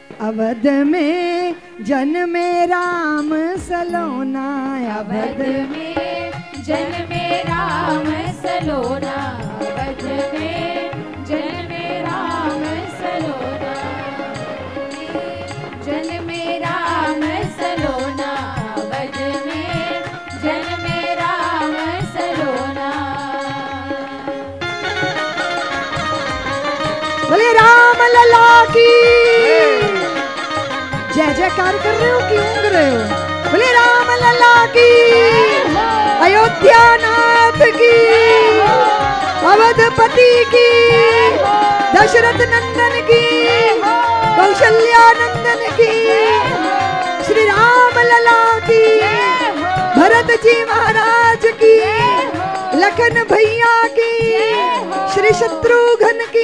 अवध में जन्मे राम सलोना, अवध में जन्मे राम सलोना, अवध में जन्मे राम सलोना, जन्मे राम सलोना, अवध में जन्मे राम सलोना। बोले राम लला की जय जयकार कर रहे हो कि ऊँग रहे हो? बोले राम लला की, अयोध्या नाथ की, अवधपति की, दशरथ नंदन की, कौशल्या नंदन की, श्री राम लला की, भरत जी महाराज की, लखन भैया की, श्री शत्रुघ्न की।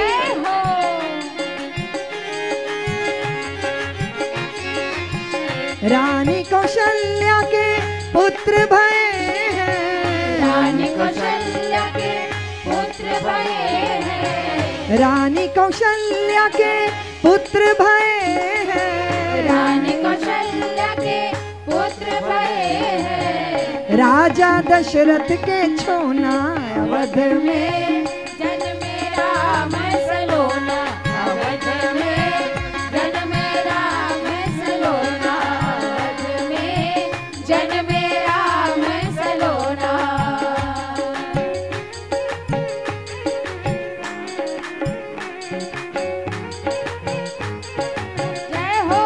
रानी कौशल्या के पुत्र भये हैं, रानी कौशल्या के पुत्र भये हैं, रानी कौशल्या के पुत्र भये हैं, रानी कौशल्या के पुत्र भये हैं। राजा दशरथ के छोना, अवध में जन्मे राम सलोना, अवध में जन्मे राम सलोना, अवध में जन्मे राम सलोना। जय हो।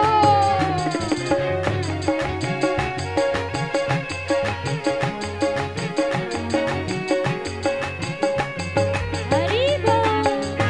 हरि बोल।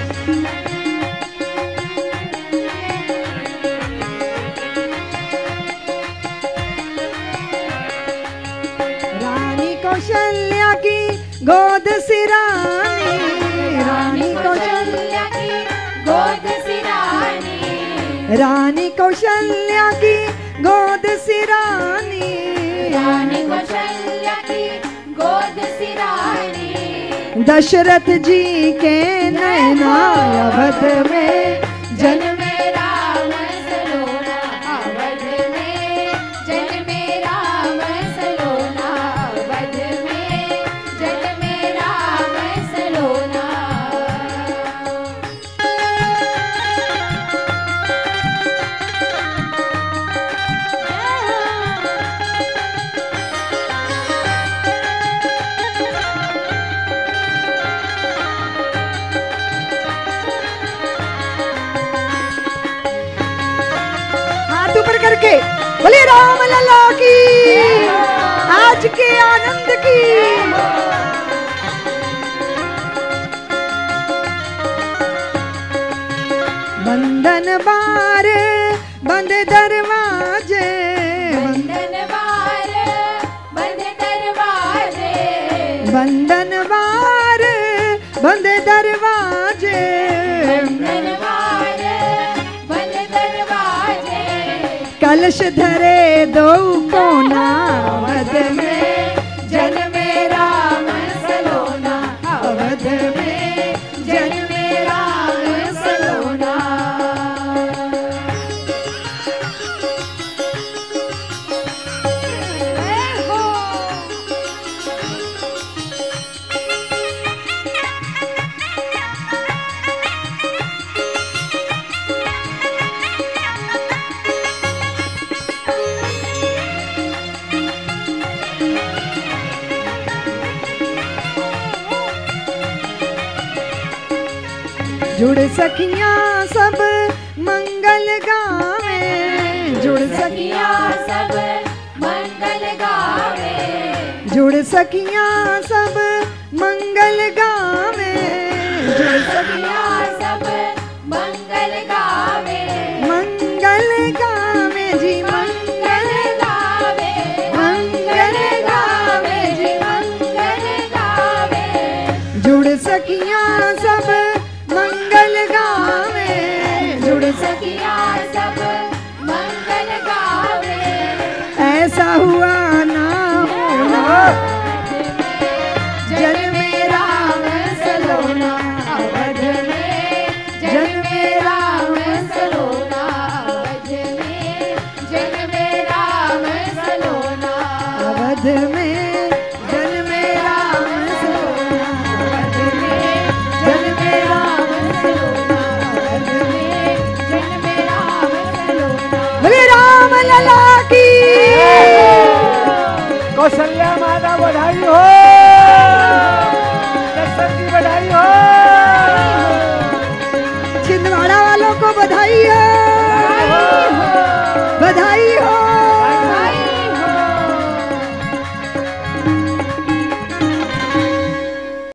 रानी कौशल्या की गोद सिरानी, रानी कौशल्या की गोद सिरानी, रानी कौशल्या की गोद सिरानी, रानी कौशल्या की गोद सिरानी। दशरथ जी के नैना, अवध में जन्मे राम सलोना, अवध में जन्मे राम सलोना, अवध में जन्मे राम सलोना। हाथ ऊपर करके बोले राम लला की, आज के आनंद की। बंधन बार बंद दरवाजे, बंधन बार बंद दरवाजे, बंधन बार बंद दरवाजे, बंधन बार बंद दरवाजे। कलश धरे दो कोना, अवध में जन्मे राम सलोना, अवध में जन्मे राम सलोना। जय हो। जुड़ सखियां सब मंगल गावे, जुड़ सखियां सब मंगल गावे, जुड़ सखियां सब मंगल गावे, जुड़ सखिया सब मंगल गावे, मंगल गावे जी मंगल गावे, मंगल गावे जी मंगल गावे। जुड़ सखियां सब मंगल गावे, जुड़ सखिया सब